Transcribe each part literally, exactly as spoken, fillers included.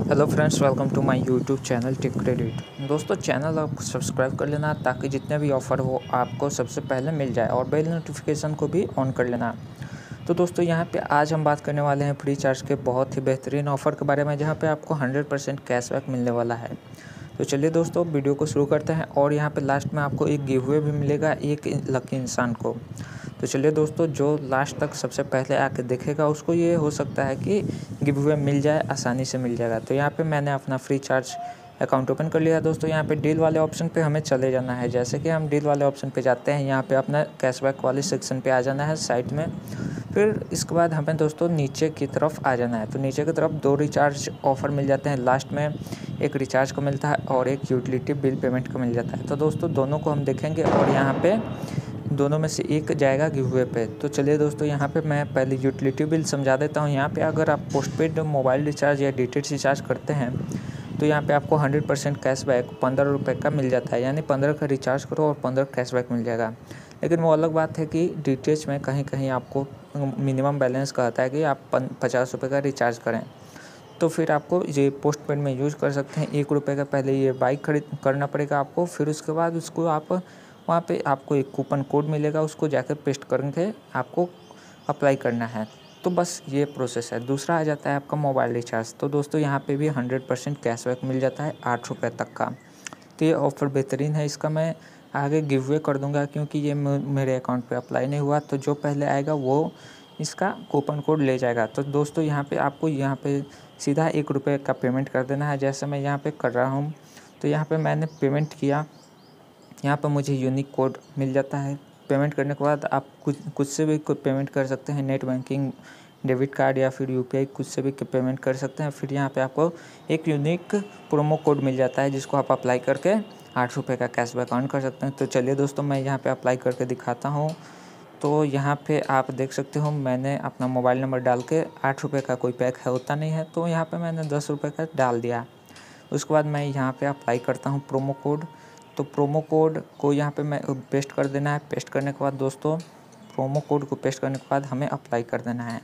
Hello friends, welcome to my YouTube channel Tech Credit. दोस्तों, channel आप subscribe कर लेना ताकि जितने भी ऑफ़र हो आपको सबसे पहले मिल जाए और बेल नोटिफिकेशन को भी ऑन कर लेना। तो दोस्तों, यहाँ पे आज हम बात करने वाले हैं फ्री चार्ज के बहुत ही बेहतरीन ऑफ़र के बारे में, जहाँ पे आपको हंड्रेड परसेंट कैशबैक मिलने वाला है। तो चलिए दोस्तों, वीडियो को शुरू करते हैं और यहाँ पे लास्ट में आपको एक गिव अवे भी मिलेगा एक लकी इंसान को। तो चलिए दोस्तों, जो लास्ट तक सबसे पहले आके देखेगा उसको ये हो सकता है कि गिव अवे मिल जाए, आसानी से मिल जाएगा। तो यहाँ पे मैंने अपना फ्री चार्ज अकाउंट ओपन कर लिया दोस्तों। यहाँ पे डील वाले ऑप्शन पे हमें चले जाना है। जैसे कि हम डील वाले ऑप्शन पे जाते हैं, यहाँ पे अपना कैशबैक वाले सेक्शन पे आ जाना है साइट में। फिर इसके बाद हमें दोस्तों नीचे की तरफ आ जाना है। तो नीचे की तरफ दो रिचार्ज ऑफ़र मिल जाते हैं लास्ट में, एक रिचार्ज का मिलता है और एक यूटिलिटी बिल पेमेंट का मिल जाता है। तो दोस्तों, दोनों को हम देखेंगे और यहाँ पे दोनों में से एक जाएगा गिव अवे पे। तो चलिए दोस्तों, यहाँ पे मैं पहले यूटिलिटी बिल समझा देता हूँ। यहाँ पे अगर आप पोस्टपेड मोबाइल रिचार्ज या डीटीएच रिचार्ज करते हैं तो यहाँ पे आपको हंड्रेड परसेंट कैशबैक पंद्रह रुपये का मिल जाता है, यानी पंद्रह का रिचार्ज करो और पंद्रह कैशबैक मिल जाएगा। लेकिन वो अलग बात है कि डीटीएच में कहीं कहीं आपको मिनिमम बैलेंस कहता है कि आप पचास रुपये का रिचार्ज करें। तो फिर आपको ये पोस्टपेड में यूज़ कर सकते हैं। एक रुपये का पहले ये बाइक खरीद करना पड़ेगा आपको, फिर उसके बाद उसको आप वहाँ पे आपको एक कूपन कोड मिलेगा, उसको जाकर पेस्ट करके आपको अप्लाई करना है। तो बस ये प्रोसेस है। दूसरा आ जाता है आपका मोबाइल रिचार्ज। तो दोस्तों, यहाँ पे भी हंड्रेड परसेंट कैशबैक मिल जाता है आठ रुपये तक का। तो ये ऑफ़र बेहतरीन है। इसका मैं आगे गिव अवे कर दूँगा क्योंकि ये मेरे अकाउंट पे अप्लाई नहीं हुआ। तो जो पहले आएगा वो इसका कूपन कोड ले जाएगा। तो दोस्तों, यहाँ पे आपको यहाँ पे सीधा एक रुपये का पेमेंट कर देना है, जैसे मैं यहाँ पे कर रहा हूँ। तो यहाँ पे मैंने पेमेंट किया। यहाँ पर मुझे यूनिक कोड मिल जाता है। पेमेंट करने के बाद आप कुछ कुछ से भी कोई पेमेंट कर सकते हैं, नेट बैंकिंग, डेबिट कार्ड या फिर यूपीआई, कुछ से भी पेमेंट कर सकते हैं। फिर यहाँ पे आपको एक यूनिक प्रोमो कोड मिल जाता है जिसको आप अप्लाई करके आठ रुपये का कैशबैक अर्न कर सकते हैं। तो चलिए दोस्तों, मैं यहाँ पे अप्लाई करके दिखाता हूँ। तो यहाँ पे आप देख सकते हो, मैंने अपना मोबाइल नंबर डाल के आठ रुपये का कोई पैक है होता नहीं है, तो यहाँ पे मैंने दस रुपये का डाल दिया। उसके बाद मैं यहाँ पे अप्लाई करता हूँ प्रोमो कोड। तो प्रोमो कोड को यहाँ पे मैं पेस्ट कर देना है। पेस्ट करने के बाद दोस्तों, प्रोमो कोड को पेस्ट करने के बाद हमें अप्लाई कर देना है।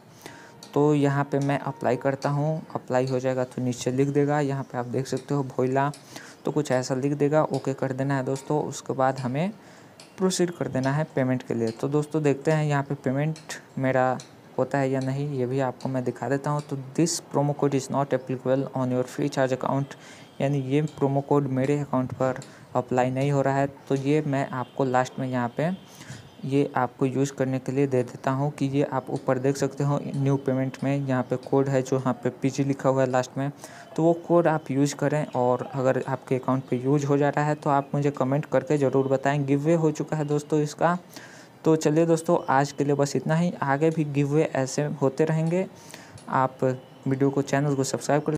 तो यहाँ पे मैं अप्लाई करता हूँ। अप्लाई हो जाएगा तो नीचे लिख देगा, यहाँ पे आप देख सकते हो भोइला, तो कुछ ऐसा लिख देगा। ओके कर देना है दोस्तों। उसके बाद हमें प्रोसीड कर देना है पेमेंट के लिए। तो दोस्तों, देखते हैं यहाँ पे पेमेंट मेरा होता है या नहीं, ये भी आपको मैं दिखा देता हूँ। तो this promo code is not applicable on your FreeCharge account, यानी ये प्रोमो कोड मेरे अकाउंट पर अप्लाई नहीं हो रहा है। तो ये मैं आपको लास्ट में यहाँ पे ये आपको यूज़ करने के लिए दे देता हूँ कि ये आप ऊपर देख सकते हो न्यू पेमेंट में यहाँ पे कोड है जो यहाँ पे पीजी लिखा हुआ है लास्ट में। तो वो कोड आप यूज़ करें और अगर आपके अकाउंट पे यूज हो जा रहा है तो आप मुझे कमेंट करके ज़रूर बताएं। गिव अवे हो चुका है दोस्तों इसका। तो चलिए दोस्तों, आज के लिए बस इतना ही। आगे भी गिव अवे ऐसे होते रहेंगे। आप वीडियो को, चैनल को सब्सक्राइब कर